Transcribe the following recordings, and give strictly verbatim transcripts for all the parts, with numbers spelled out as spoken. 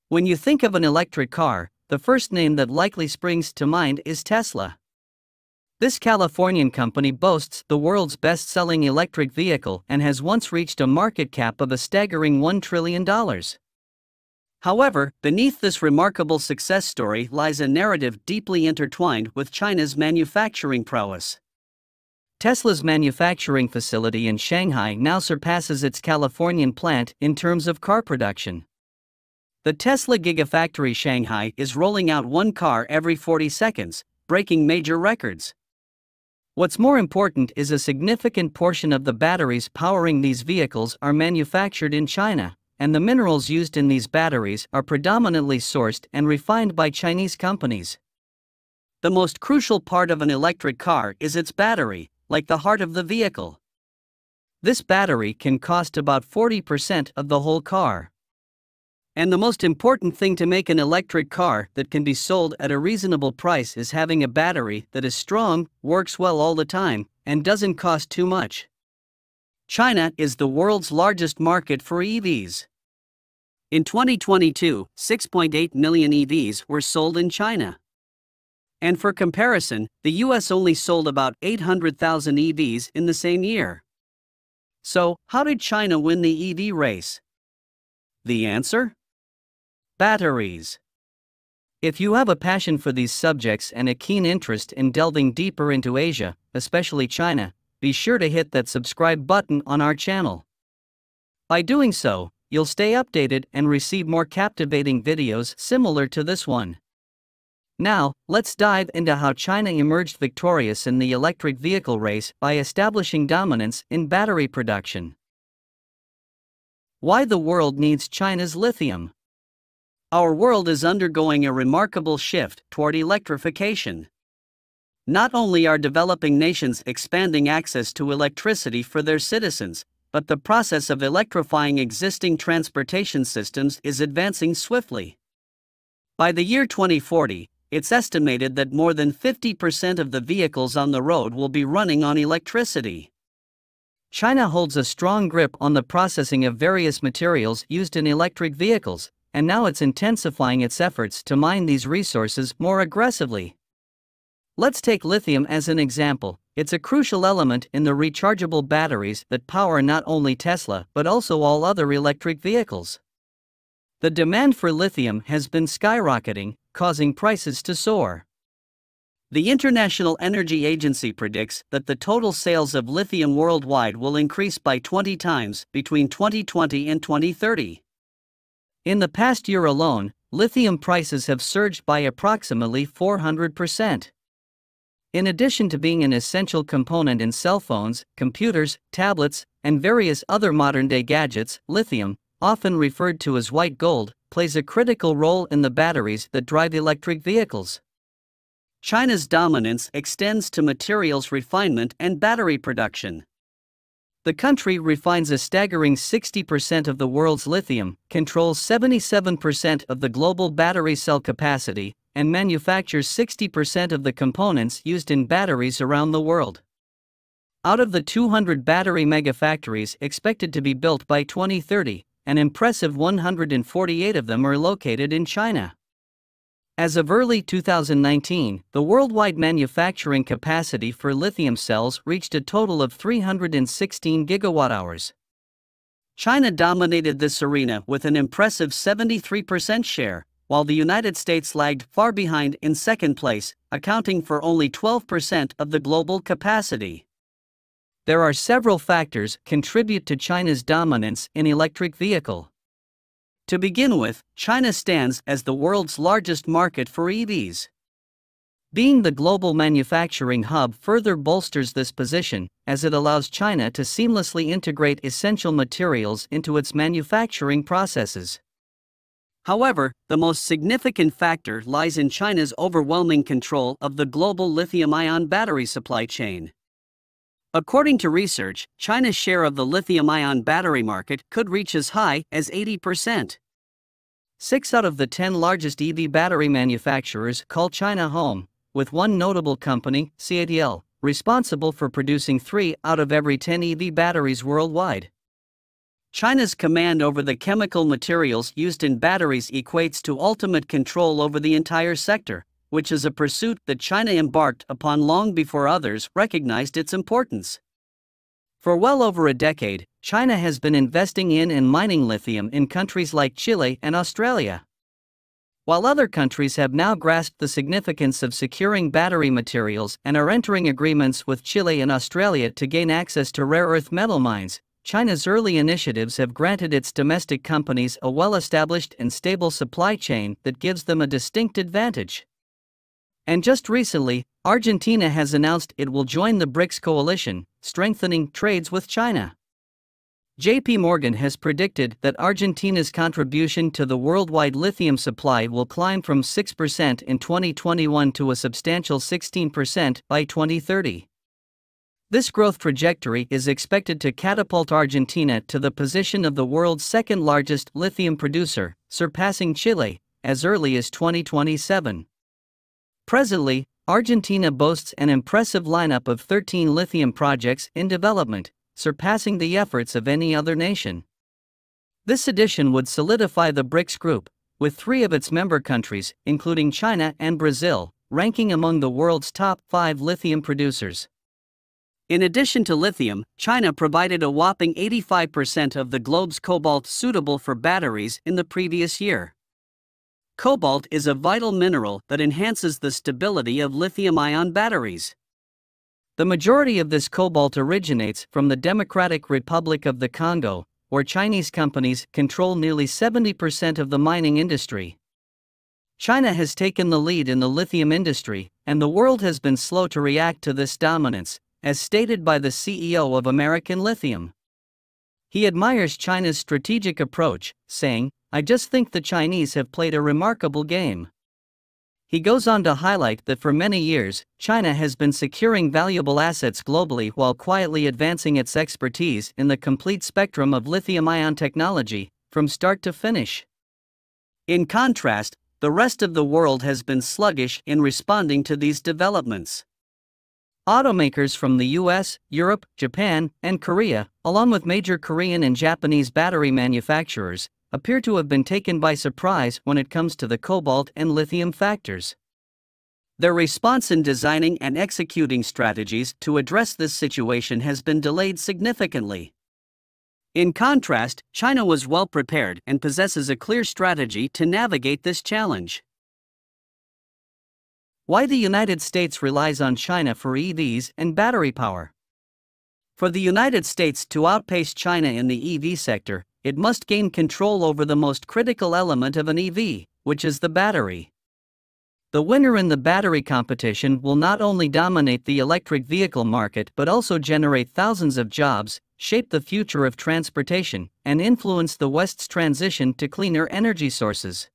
When you think of an electric car, the first name that likely springs to mind is Tesla. This Californian company boasts the world's best-selling electric vehicle and has once reached a market cap of a staggering one trillion dollars. However, beneath this remarkable success story lies a narrative deeply intertwined with China's manufacturing prowess. Tesla's manufacturing facility in Shanghai now surpasses its Californian plant in terms of car production. The Tesla Gigafactory Shanghai is rolling out one car every forty seconds, breaking major records. What's more important is a significant portion of the batteries powering these vehicles are manufactured in China, and the minerals used in these batteries are predominantly sourced and refined by Chinese companies. The most crucial part of an electric car is its battery, like the heart of the vehicle. This battery can cost about forty percent of the whole car. And the most important thing to make an electric car that can be sold at a reasonable price is having a battery that is strong, works well all the time, and doesn't cost too much. China is the world's largest market for E Vs. In twenty twenty-two, six point eight million E Vs were sold in China. And for comparison, the U S only sold about eight hundred thousand E Vs in the same year. So, how did China win the E V race? The answer? Batteries. If you have a passion for these subjects and a keen interest in delving deeper into Asia, especially China, be sure to hit that subscribe button on our channel. By doing so, you'll stay updated and receive more captivating videos similar to this one. Now, let's dive into how China emerged victorious in the electric vehicle race by establishing dominance in battery production. Why the world needs China's lithium. Our world is undergoing a remarkable shift toward electrification. Not only are developing nations expanding access to electricity for their citizens, but the process of electrifying existing transportation systems is advancing swiftly. By the year twenty forty, it's estimated that more than fifty percent of the vehicles on the road will be running on electricity. China holds a strong grip on the processing of various materials used in electric vehicles, and now it's intensifying its efforts to mine these resources more aggressively. Let's take lithium as an example. It's a crucial element in the rechargeable batteries that power not only Tesla but also all other electric vehicles. The demand for lithium has been skyrocketing, causing prices to soar. The International Energy Agency predicts that the total sales of lithium worldwide will increase by twenty times between twenty twenty and twenty thirty. In the past year alone, lithium prices have surged by approximately four hundred percent. In addition to being an essential component in cell phones, computers, tablets, and various other modern-day gadgets, lithium, often referred to as white gold, plays a critical role in the batteries that drive electric vehicles. China's dominance extends to materials refinement and battery production. The country refines a staggering sixty percent of the world's lithium, controls seventy-seven percent of the global battery cell capacity, and manufactures sixty percent of the components used in batteries around the world. Out of the two hundred battery megafactories expected to be built by twenty thirty, an impressive one hundred forty-eight of them are located in China. As of early two thousand nineteen, the worldwide manufacturing capacity for lithium cells reached a total of three hundred sixteen gigawatt hours. China dominated this arena with an impressive seventy-three percent share, while the United States lagged far behind in second place, accounting for only twelve percent of the global capacity. There are several factors contribute to China's dominance in electric vehicle. To begin with, China stands as the world's largest market for E Vs. Being the global manufacturing hub further bolsters this position, as it allows China to seamlessly integrate essential materials into its manufacturing processes. However, the most significant factor lies in China's overwhelming control of the global lithium-ion battery supply chain. According to research, China's share of the lithium-ion battery market could reach as high as eighty percent. Six out of the ten largest E V battery manufacturers call China home, with one notable company, C A T L, responsible for producing three out of every ten E V batteries worldwide. China's command over the chemical materials used in batteries equates to ultimate control over the entire sector, which is a pursuit that China embarked upon long before others recognized its importance. For well over a decade, China has been investing in and mining lithium in countries like Chile and Australia. While other countries have now grasped the significance of securing battery materials and are entering agreements with Chile and Australia to gain access to rare earth metal mines, China's early initiatives have granted its domestic companies a well-established and stable supply chain that gives them a distinct advantage. And just recently, Argentina has announced it will join the BRICS coalition, strengthening trades with China. J P Morgan has predicted that Argentina's contribution to the worldwide lithium supply will climb from six percent in twenty twenty-one to a substantial sixteen percent by twenty thirty. This growth trajectory is expected to catapult Argentina to the position of the world's second largest lithium producer, surpassing Chile, as early as twenty twenty-seven. Presently, Argentina boasts an impressive lineup of thirteen lithium projects in development, surpassing the efforts of any other nation. This addition would solidify the BRICS group, with three of its member countries, including China and Brazil, ranking among the world's top five lithium producers. In addition to lithium, China provided a whopping eighty-five percent of the globe's cobalt suitable for batteries in the previous year. Cobalt is a vital mineral that enhances the stability of lithium-ion batteries. The majority of this cobalt originates from the Democratic Republic of the Congo, where Chinese companies control nearly seventy percent of the mining industry. China has taken the lead in the lithium industry, and the world has been slow to react to this dominance, as stated by the C E O of American Lithium. He admires China's strategic approach, saying, "I just think the Chinese have played a remarkable game." He goes on to highlight that for many years, China has been securing valuable assets globally while quietly advancing its expertise in the complete spectrum of lithium-ion technology, from start to finish. In contrast, the rest of the world has been sluggish in responding to these developments. Automakers from the U S, Europe, Japan, and Korea, along with major Korean and Japanese battery manufacturers, appear to have been taken by surprise when it comes to the cobalt and lithium factors. Their response in designing and executing strategies to address this situation has been delayed significantly. In contrast, China was well prepared and possesses a clear strategy to navigate this challenge. Why the United States relies on China for E Vs and battery power. For the United States to outpace China in the E V sector, it must gain control over the most critical element of an E V, which is the battery. The winner in the battery competition will not only dominate the electric vehicle market but also generate thousands of jobs, shape the future of transportation, and influence the West's transition to cleaner energy sources.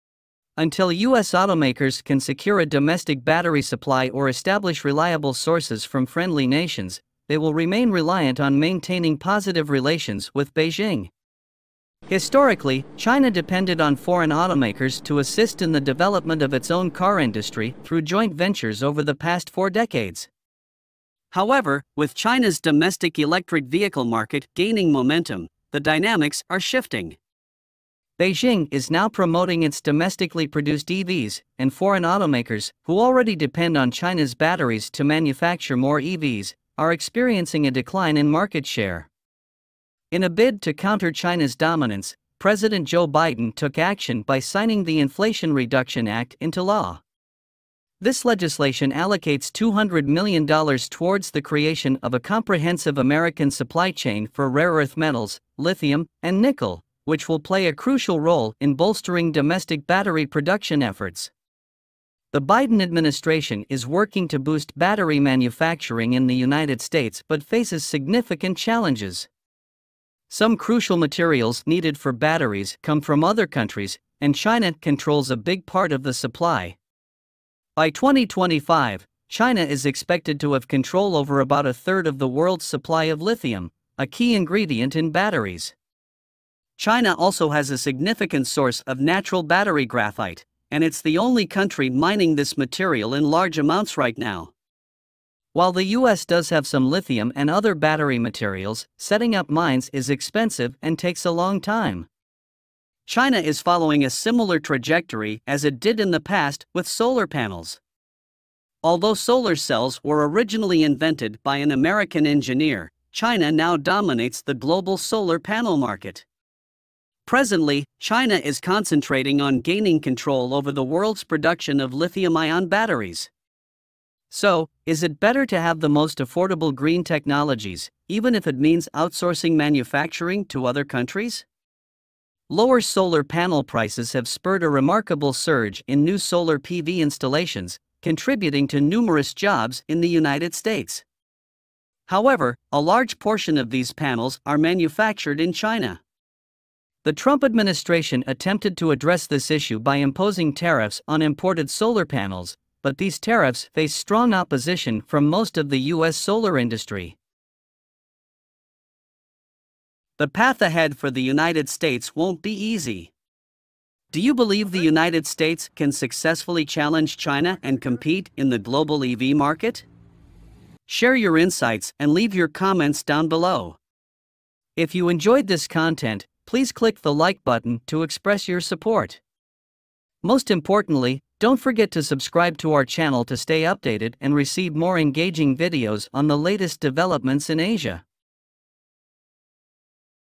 Until U S automakers can secure a domestic battery supply or establish reliable sources from friendly nations, they will remain reliant on maintaining positive relations with Beijing. Historically, China depended on foreign automakers to assist in the development of its own car industry through joint ventures over the past four decades. However, with China's domestic electric vehicle market gaining momentum, the dynamics are shifting. Beijing is now promoting its domestically produced E Vs, and foreign automakers, who already depend on China's batteries to manufacture more E Vs, are experiencing a decline in market share. In a bid to counter China's dominance, President Joe Biden took action by signing the Inflation Reduction Act into law. This legislation allocates two hundred million dollars towards the creation of a comprehensive American supply chain for rare earth metals, lithium, and nickel, which will play a crucial role in bolstering domestic battery production efforts. The Biden administration is working to boost battery manufacturing in the United States but faces significant challenges. Some crucial materials needed for batteries come from other countries, and China controls a big part of the supply. By twenty twenty-five, China is expected to have control over about a third of the world's supply of lithium, a key ingredient in batteries. China also has a significant source of natural battery graphite, and it's the only country mining this material in large amounts right now. While the U S does have some lithium and other battery materials, setting up mines is expensive and takes a long time. China is following a similar trajectory as it did in the past with solar panels. Although solar cells were originally invented by an American engineer, China now dominates the global solar panel market. Presently, China is concentrating on gaining control over the world's production of lithium-ion batteries. So, is it better to have the most affordable green technologies, even if it means outsourcing manufacturing to other countries? Lower solar panel prices have spurred a remarkable surge in new solar P V installations, contributing to numerous jobs in the United States. However, a large portion of these panels are manufactured in China. The Trump administration attempted to address this issue by imposing tariffs on imported solar panels, but these tariffs face strong opposition from most of the U S solar industry. The path ahead for the United States won't be easy. Do you believe the United States can successfully challenge China and compete in the global E V market? Share your insights and leave your comments down below. If you enjoyed this content, please click the like button to express your support. Most importantly, don't forget to subscribe to our channel to stay updated and receive more engaging videos on the latest developments in Asia.